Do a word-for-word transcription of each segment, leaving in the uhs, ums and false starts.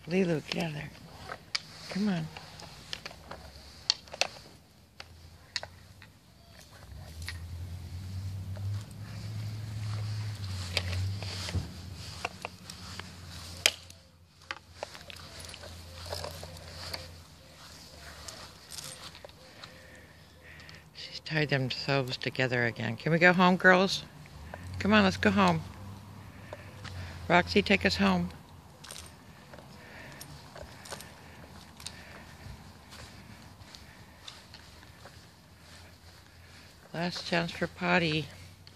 LeeLoo, get out of there. Come on. She's tied themselves together again. Can we go home, girls? Come on, let's go home. Roxy, take us home. Last chance for potty.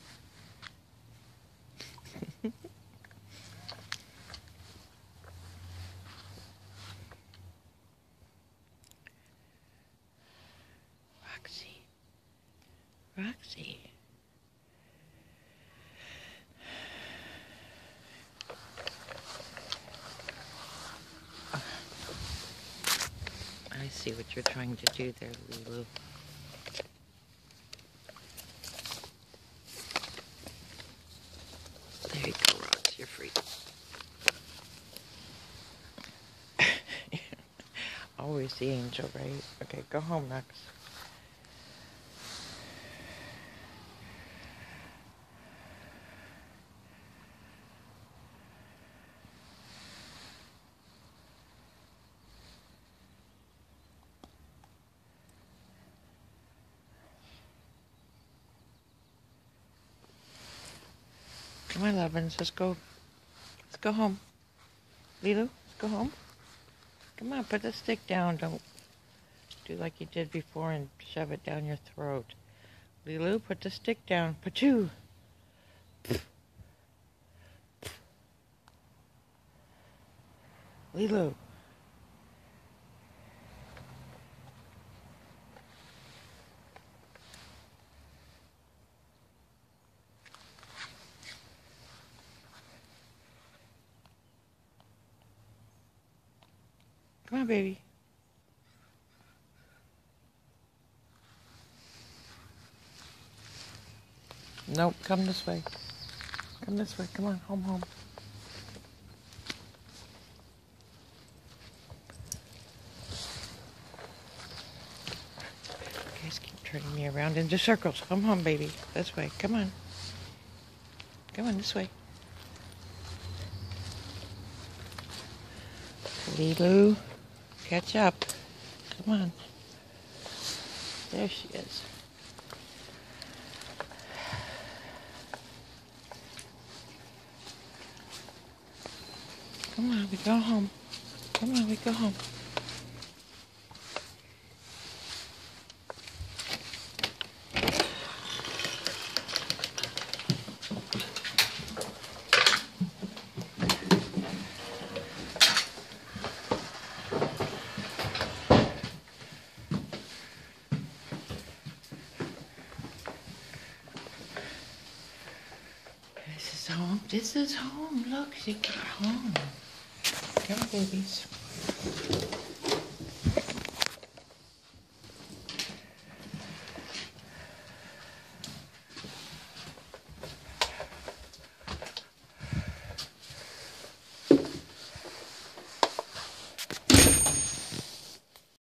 Roxy. Roxy. I see what you're trying to do there, LeeLoo. There you go, Rox. You're free. Always the angel, right? Okay, go home, Rox. Come on, lovins, let's go. Let's go home. LeeLoo, let's go home. Come on, put the stick down. Don't do like you did before and shove it down your throat. LeeLoo, put the stick down. Pachoo. LeeLoo. Come on, baby. Nope, come this way. Come this way. Come on, home, home. You guys keep turning me around into circles. Come home, baby. This way. Come on. Come on, this way. LeeLoo, catch up. Come on. There she is. Come on, we go home. Come on, we go home. This is home. This is home. Look, she got home. Come on, babies.